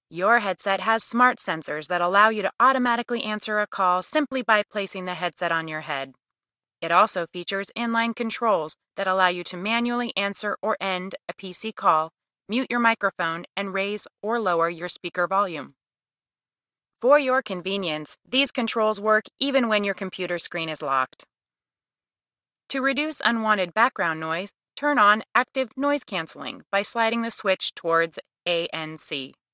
Your headset has smart sensors that allow you to automatically answer a call simply by placing the headset on your head. It also features inline controls that allow you to manually answer or end a PC call, mute your microphone, and raise or lower your speaker volume. For your convenience, these controls work even when your computer screen is locked. To reduce unwanted background noise, turn on active noise canceling by sliding the switch towards ANC.